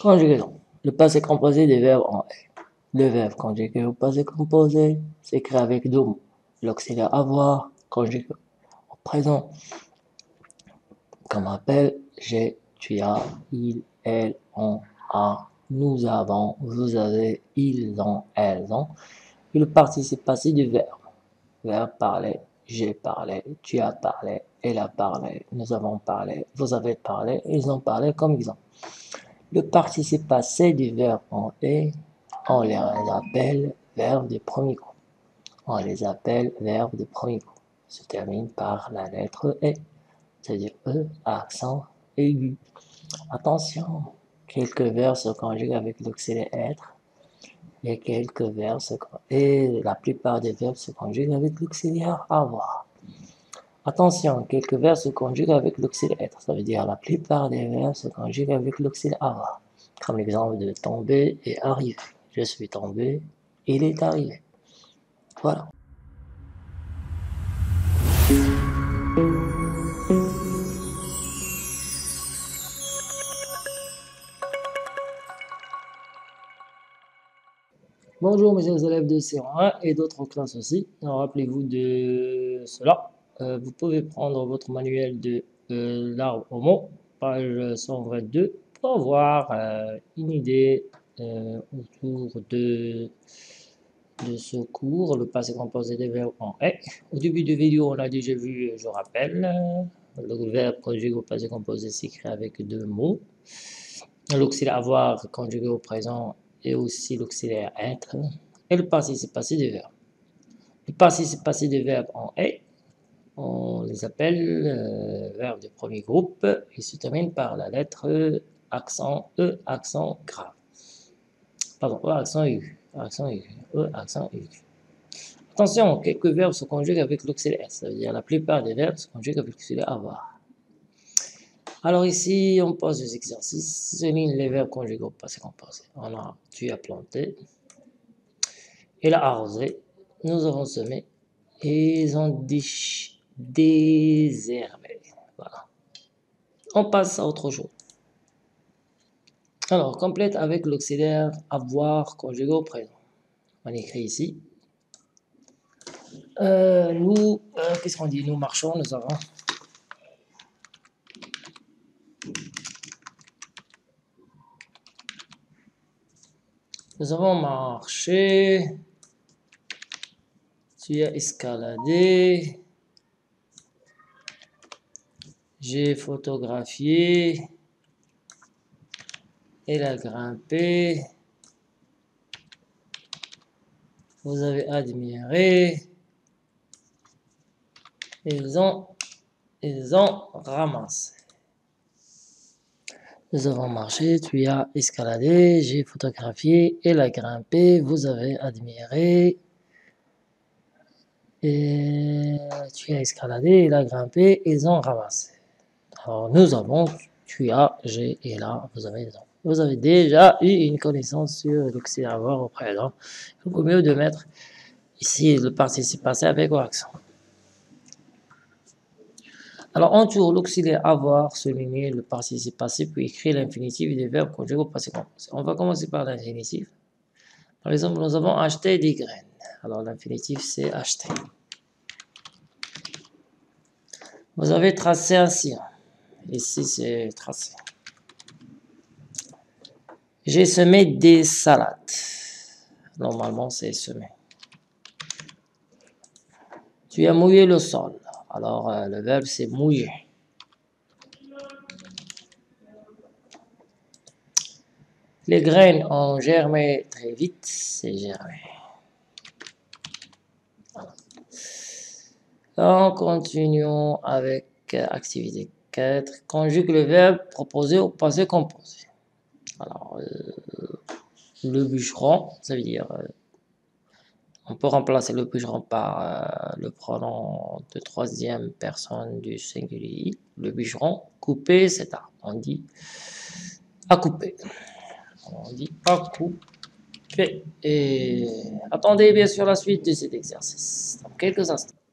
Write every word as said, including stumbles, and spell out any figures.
Conjugaison. Le passé composé des verbes en est. Le verbe conjugué au passé composé s'écrit avec deux mots. L'auxiliaire avoir conjugué au présent. Comme rappel, j'ai, tu as, il, elle, on, a, nous avons, vous avez, ils ont, elles ont. Et le participe passé du verbe. Verbe parler, j'ai parlé, tu as parlé, elle a parlé, nous avons parlé, vous avez parlé, ils ont parlé comme exemple. Le participe passé du verbe en est, on les appelle verbe de premier groupe. On les appelle verbes de premier groupe. Se termine par la lettre E, c'est-à-dire E, accent aigu. Attention, quelques verbes se conjuguent avec l'auxiliaire être et quelques verbes se et la plupart des verbes se conjuguent avec l'auxiliaire avoir. Attention, quelques verbes se conjuguent avec l'auxiliaire être, ça veut dire la plupart des verbes se conjuguent avec l'auxiliaire avoir. Comme l'exemple de tomber et arriver. Je suis tombé, il est arrivé. Voilà. Bonjour mes chers élèves de C un et d'autres classes aussi. Rappelez-vous de cela. Euh, vous pouvez prendre votre manuel de euh, l'arbre au mot, page cent vingt-deux, pour avoir euh, une idée euh, autour de, de ce cours, le passé composé des verbes en est. Au début de vidéo, on a déjà vu, je rappelle, le verbe conjugué au passé composé s'écrit avec deux mots. L'auxiliaire avoir conjugué au présent et aussi l'auxiliaire être et le participe passé des verbes. Le participe passé des verbes en est, on les appelle euh, verbes de premier groupe. Ils se terminent par la lettre E, accent E, accent grave. Pardon, E, accent aigu. Accent aigu. E, accent aigu. Attention, quelques verbes se conjuguent avec l'auxiliaire. Ça veut dire la plupart des verbes se conjuguent avec l'auxiliaire avoir. Alors ici, on pose des exercices. Souligne les verbes conjugués au passé composé. On a tu as planté, il a arrosé, nous avons semé, et ils ont désherbé. Voilà. On passe à autre chose. Alors, complète avec l'auxiliaire avoir conjugué au présent. On écrit ici. Euh, nous, euh, qu'est-ce qu'on dit? Nous marchons, nous avons. Nous avons marché. Tu as escaladé. J'ai photographié. Elle a grimpé. Vous avez admiré. Ils ont, ils ont ramassé. Nous avons marché, tu as escaladé, j'ai photographié, elle a grimpé, vous avez admiré. Et tu as escaladé, il a grimpé, ils ont ramassé. Alors nous avons, tu as, j'ai et là, vous avez, vous avez déjà eu une connaissance sur l'auxiliaire avoir au présent. Il vaut mieux de mettre ici le participe passé avec au accent. Alors, on tourne l'auxiliaire avoir, souligner le participe passé, puis écrire l'infinitif des verbes conjugués au passé composé. On va commencer par l'infinitif. Par exemple, nous avons acheté des graines. Alors, l'infinitif, c'est acheter. Vous avez tracé un sillon. Ici, c'est tracé. J'ai semé des salades. Normalement, c'est semer. Tu as mouillé le sol. Alors, euh, le verbe, c'est mouiller. Les graines ont germé très vite, c'est germé. Voilà. Alors, continuons avec euh, activité quatre. Conjugue le verbe proposé au passé composé. Alors, euh, le bûcheron, ça veut dire... Euh, on peut remplacer le bûcheron par euh, le pronom de troisième personne du singulier. Le bûcheron, couper cet arbre. On dit à couper. On dit à couper. Et attendez bien sûr la suite de cet exercice dans quelques instants.